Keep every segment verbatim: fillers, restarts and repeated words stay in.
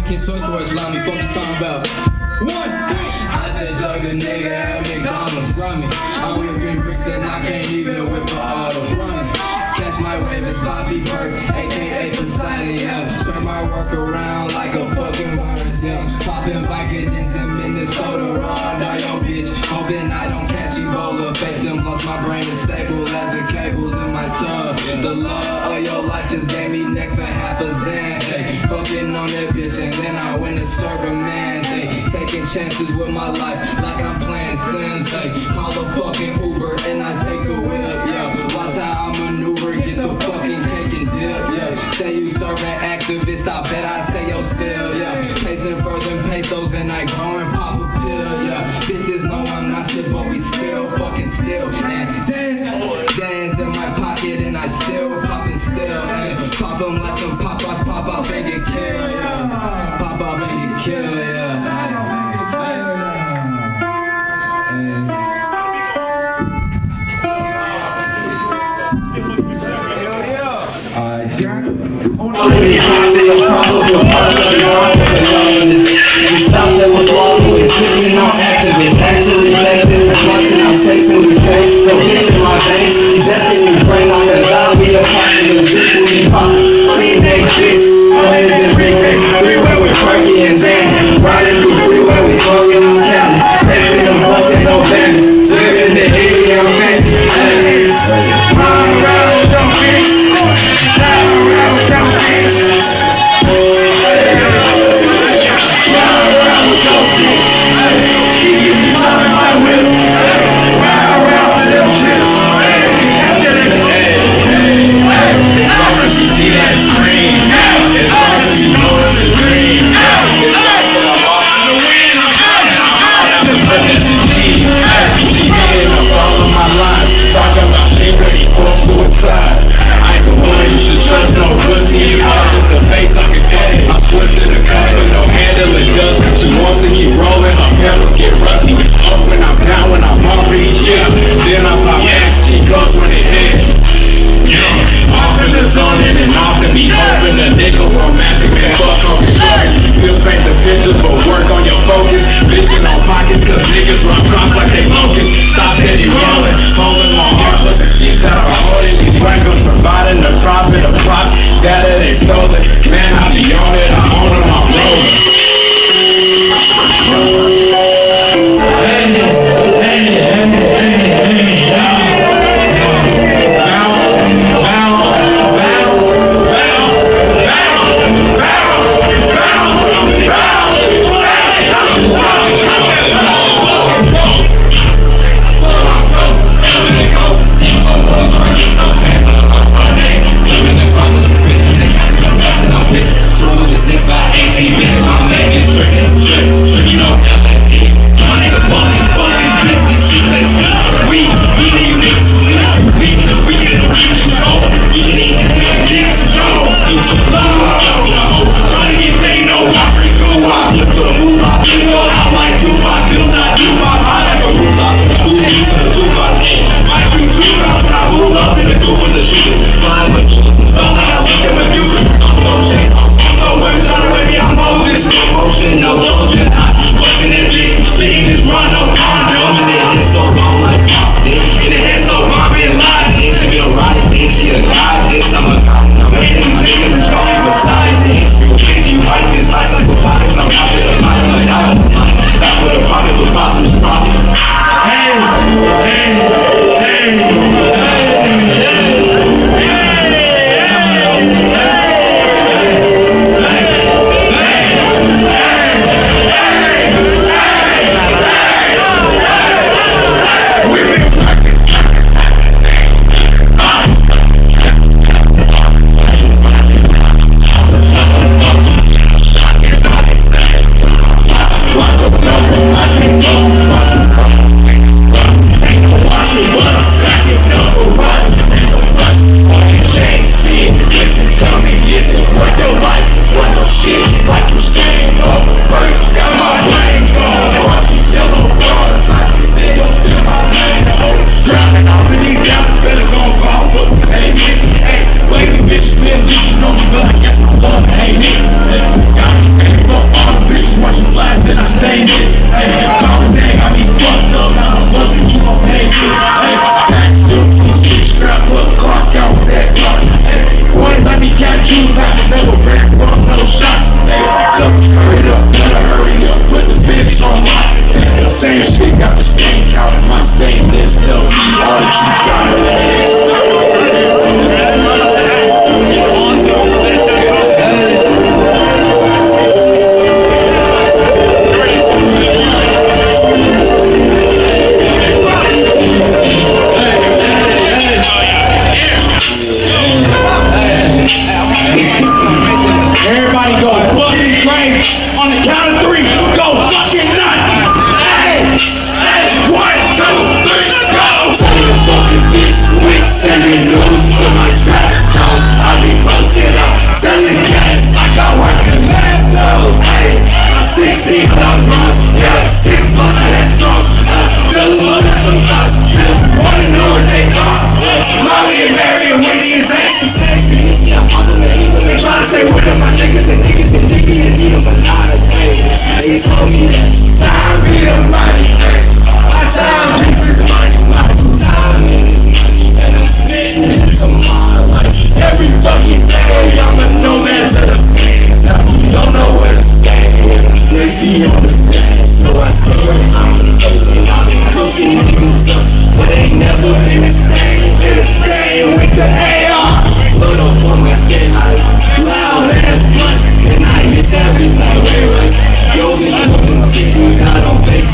fucking choice words, let me fucking talk about. One, two. I just jugged a nigga at McDonald's, scrummy. I'm whipping bricks and I can't even whip a auto. Catch my wave, it's Bobby Burke, aka Poseidon, yeah. Spread my work around like a fucking virus, yeah. Popping Vicodins in Minnesota, raw, die yo bitch. Hoping I don't catch Ebola, facing plus my brain is stable as the cables in my tub. The love of your life just gave me neck for half a zan, ay. Fucking on that bitch and then I went to serve a man, ay. Taking chances with my life like I'm playing Sims, ay. Call a fucking Uber and I take the whip, yeah. Watch how I maneuver, get the fucking cake and dip, yeah. Say you serving activists, I bet I tell your still, yeah. Pacing for them pesos, then I go and pop a pill, yeah. Bitches know I'm not shit, but we still fucking still, and dance in my pocket and I still poppin' still, and pop them like some pop rocks, pop up and get killed, yeah. Pop up and get killed, yeah. Stop that was wrong with slipping on activists. Actually flexing the blunts and I'm texting the face. No hits in my veins. He's asking me brain on that I'll be a part of the zip when he pop. Clean day shit. No hands in regrets. Three-way with Frankie and Zan. Riding through three-way with smoking on counting. Texting them busting no bandit. Living the eighty, I'm fancy. Run around with them bitch. Run around with them bitch.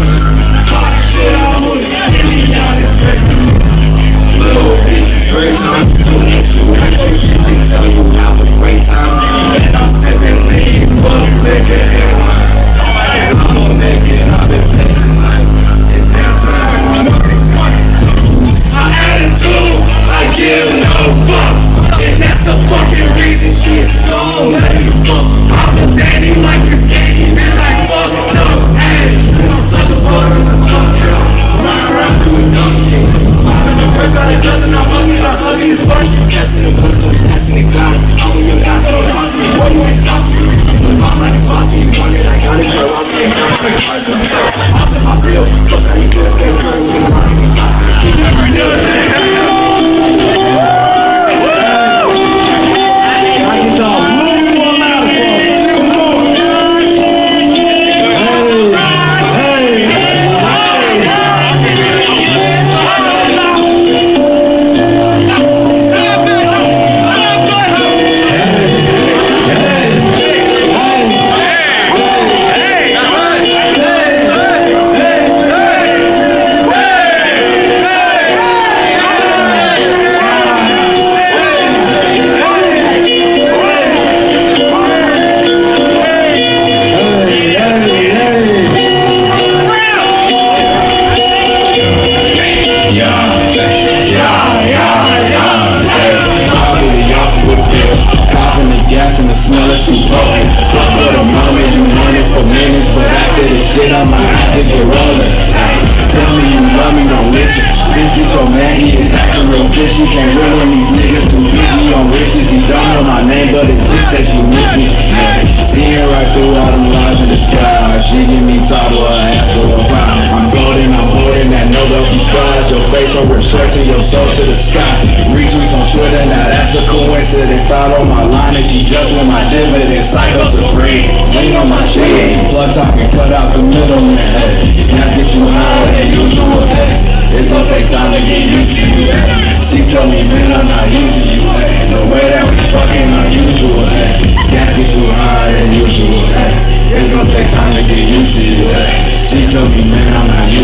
Talk shit, I'm with it. Get me out of this. Little bitch, great time. Don't need to watch you. She can tell you have a great time. And I'm sipping lean, full liquor and wine. I'm a naked, I've been pacing like it's damn time. My attitude, I give no fuck. And that's the fucking reason she is gone. Let me fuck. I'm a daddy like this game. It's like fuck no. Hey, I'm such a butter to fuck you. Run around doing dumb shit. I'm in the first got a dozen. I'm fucking, I'm fucking this fuck. Testing the books, I'm testing the glass. I'm with your guys, so talk to me. What you ain't stop me? I'm like a bossy. You want it, I got it. So I'm saying, I'm like a bossy. I'm to my real. Fuck how you do it. Stay good. We're going to be bossy. Keep never doing it. She can't real when these niggas too busy on riches. He don't know my name, but his bitch say she miss me. Yeah. Seeing right through all them lies in the sky. She give me top of her ass for a pound. I'm golden, I'm holding that no lucky prize. Your face over shirts and your soul to the sky. Retweets on Twitter, now that's a coincidence. Follow my line and she just with my dividends. Psycho supreme, lean on my chain. Plug top and cut out the middleman. Hey, now get you higher than usual. Hey. It's gonna take time to get used to you. Hey. She told me, man, I'm not using you. Hey. The way that we fucking unusual. Hey. Can't get you higher than usual. Hey. It's gonna take time to get used to you. Hey. She told me, man, I'm not using you.